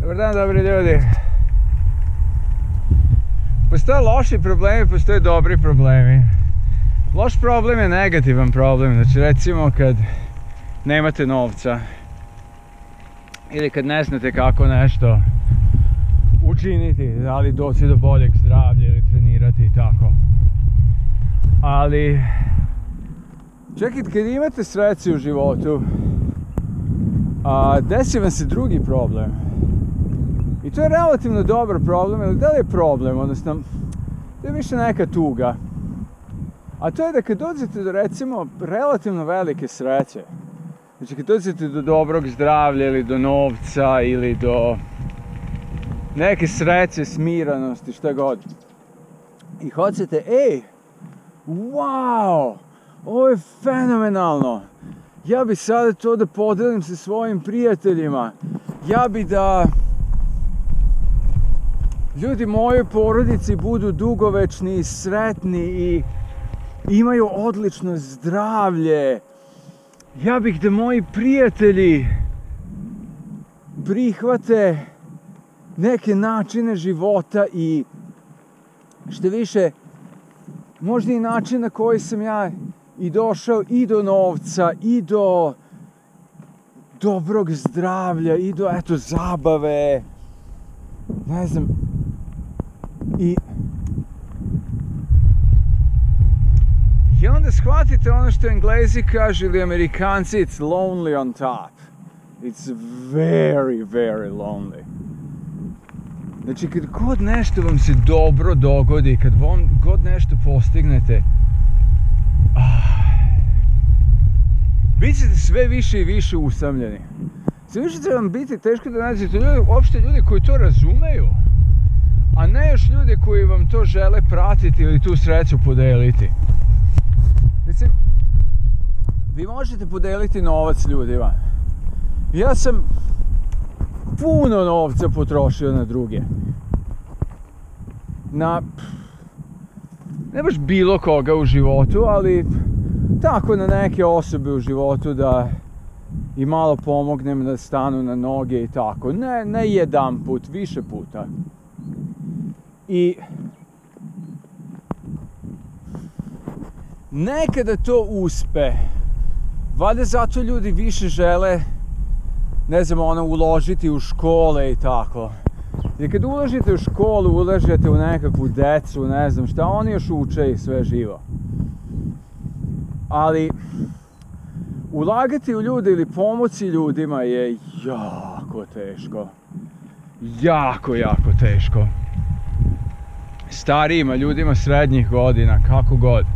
Dobar dan, dobri ljudi. Postoje loši problemi, postoje dobri problemi. Loš problem je negativan problem. Znači recimo kad nemate novca ili kad ne znate kako nešto učiniti, da li doći do boljeg zdravlja ili trenirati i tako. Ali čekajte, kad imate sreću u životu, desi vam se drugi problem. I to je relativno dobar problem, ili da li je problem, odnosno to je više neka tuga. A to je da kad dođete do recimo relativno velike sreće, znači kad dođete do dobrog zdravlja ili do novca ili do neke sreće, smiranosti, šta god. I hoćete, wow, ovo je fenomenalno. Ja bi sada to da podelim sa svojim prijateljima. Ja bi da ljudi mojoj porodici budu dugovečni i sretni i imaju odlično zdravlje. Ja bih da moji prijatelji prihvate neke načine života i što više, možda i način na koji sam ja i došao i do novca i do dobrog zdravlja i do zabave, ne znam. I onda shvatite ono što Englezi kažu ili Amerikanci, it's lonely on top. It's very, very lonely. Znači kad god nešto vam se dobro dogodi, kad vam god nešto postignete, bit ćete sve više i više usamljeni. Sve više će vam biti teško da nađete uopšte ljudi koji to razumeju, a ne još ljudi koji vam to žele pratiti ili tu sreću podeliti. Mislim, vi možete podeliti novac ljudima. Ja sam puno novca potrošio na druge. Ne baš bilo koga u životu, ali tako na neke osobe u životu da i malo pomognem da stanu na noge i tako. Ne jedan put, više puta. I nekada to uspe. Valjda zato ljudi više žele, ne znam, uložiti u škole i tako. Jer kad uložite u školu, ulažete u nekakvu decu, ne znam šta, oni još uče i sve živo. Ali ulagati u ljude ili pomoći ljudima je jako teško. Jako, jako teško. Starijima, ljudima srednjih godina, kako god.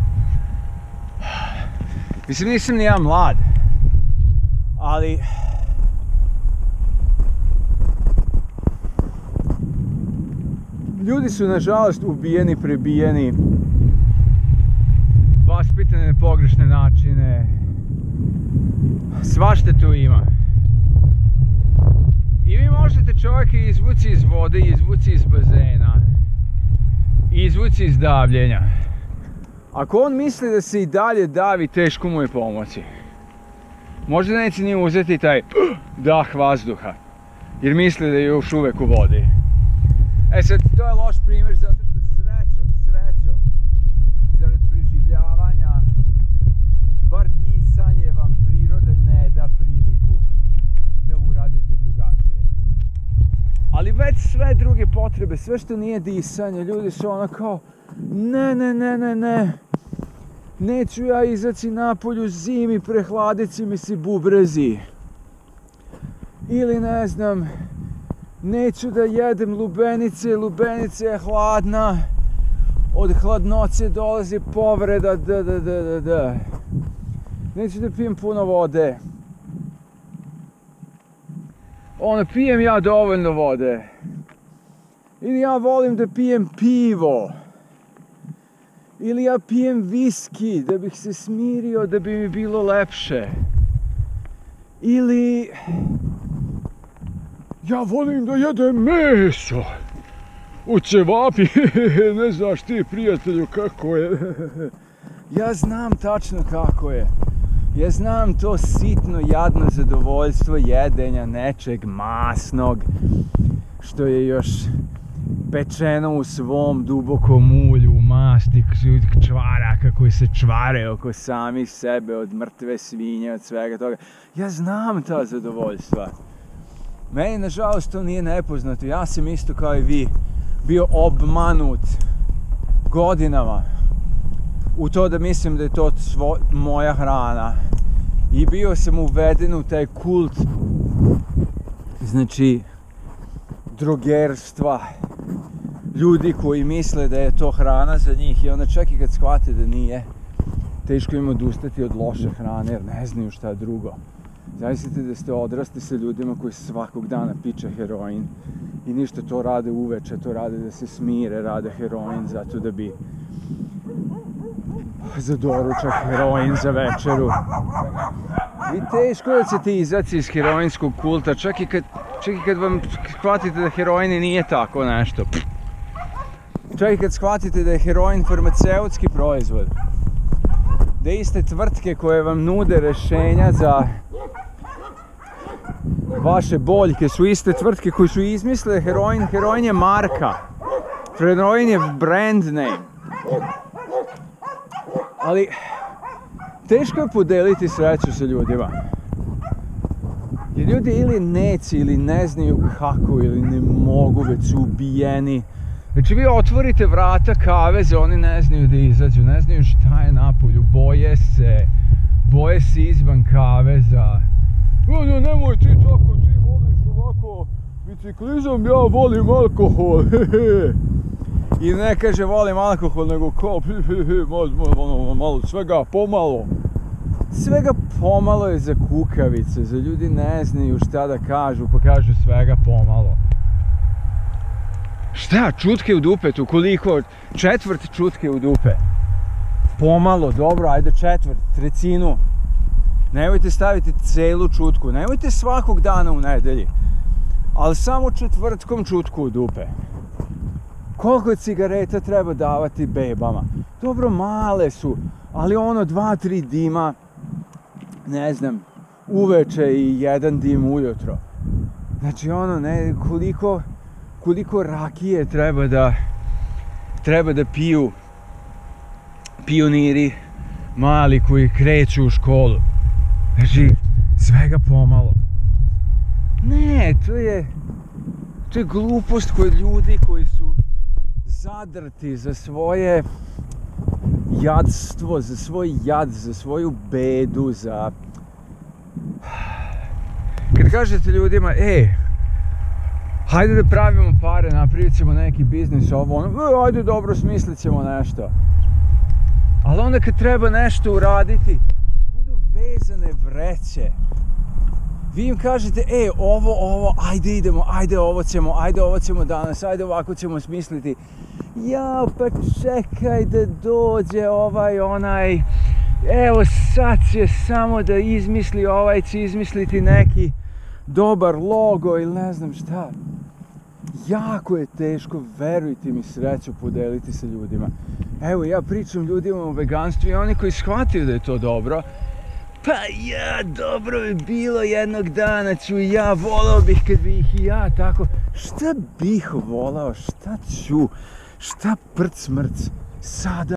Mislim, nisam ni ja mlad, ali ljudi su nažalost ubijeni, prebijeni, vaspitani na pogrešne načine, svašta tu ima. I vi možete čovjeka izvući iz vode, izvući iz bazena, izvući iz davljenja. Ako on misli da se i dalje davi, teško mu je pomoći. Možda neće ni uzeti taj dah vazduha, jer misli da je još uvek u vodi. Sad, to je loš primjer zato što srećom, zarad preživljavanja, bar disanje vam priroda ne da priliku da uradite drugačije. Ali već sve druge potrebe, sve što nije disanje, ljudi su ono kao ne. Neću ja izaći napolju zimi, prehladit će mi se bubrezi. Ili ne znam, neću da jedem lubenice, lubenica je hladna, od hladnoće dolazi povreda, Neću da pijem puno vode. Pijem ja dovoljno vode. Ili ja volim da pijem pivo. Ili ja pijem viski da bih se smirio, da bi mi bilo lepše. Ili ja volim da jedem meso u ćevapi. Ne znaš ti, prijatelju, kako je. Ja znam tačno kako je. Ja znam to sitno, jadno zadovoljstvo jedenja nečeg masnog. što je još pečeno u svom dubokom ulju, u masti čvaraka koji se čvare oko samih sebe, od mrtve svinje, od svega toga. Ja znam ta zadovoljstva. Meni, nažalost, to nije nepoznato. Ja sam isto kao i vi bio obmanut godinama u to da mislim da je to moja hrana. I bio sam uveden u taj kult, znači, drogerstva. Ljudi koji misle da je to hrana za njih i onda čak i kad shvate da nije, teško im odustati od loše hrane jer ne znaju šta drugo. Zamislite da ste odrasli sa ljudima koji svakog dana piče heroin i ništa, to rade uveče, to rade da se smire, rade heroin zato da bi za doručak, heroin za večeru. I teško da ćete izaći iz heroinskog kulta, čak i kad vam shvatite da heroin nije tako nešto. Čak i kad shvatite da je heroin farmaceutski proizvod. Da iste tvrtke koje vam nude rješenja za vaše boljke su iste tvrtke koje su izmislile heroin. Heroin je marka. Heroin je brand name. Ali teško je podeliti sreću sa ljudima. Jer ljudi ili neće, ili ne znaju kako, ili ne mogu, već su ubijeni. Znači vi otvorite vrata kaveza, oni ne znaju da izađu, ne znaju šta je napolju, boje se izvan kaveza. Nemoj ti tako, ti voliš ovako biciklizam, ja volim alkohol, I ne kaže volim alkohol, nego kao malo, svega pomalo. Svega pomalo je za kukavice, za ljudi ne znaju šta da kažu, pa kažu svega pomalo. Šta, čutke u dupetu, koliko? Četvrt čutke u dupe. Pomalo, dobro, ajde četvrt, trećinu. Nemojte staviti celu čutku, nemojte svakog dana u nedelji. Ali samo četvrtkom čutku u dupe. Koliko cigareta treba davati bebama? Dobro, male su, ali ono 2-3 dima, ne znam, uveče i 1 dim ujutro. Znači ono, ne, koliko rakije treba da piju pioniri mali koji kreću u školu. Znači, svega pomalo. Ne, to je glupost kod ljudi koji su zadrti za svoje jadstvo, za svoj jad, za svoju bedu, za... Kad kažete ljudima, hajde da pravimo pare, napravit ćemo neki biznis, ovo, ono, ajde dobro, smislit ćemo nešto. Ali onda kad treba nešto uraditi, budu vezane vreće. Vi im kažete, ovo, ajde idemo, ajde ovo ćemo danas, ajde ovako ćemo smisliti. Ja, pa čekaj da dođe onaj, evo sad će samo da izmisli, ovaj će izmisliti neki dobar logo ili ne znam šta. Jako je teško, verujte mi, sreću podeliti sa ljudima. Evo, ja pričam ljudima o veganstvu i oni koji shvataju da je to dobro, pa ja, dobro bi bilo jednog dana ću i ja, volao bih kad bi ih i ja tako. Šta bih volao, šta ću, šta prc mrc, sada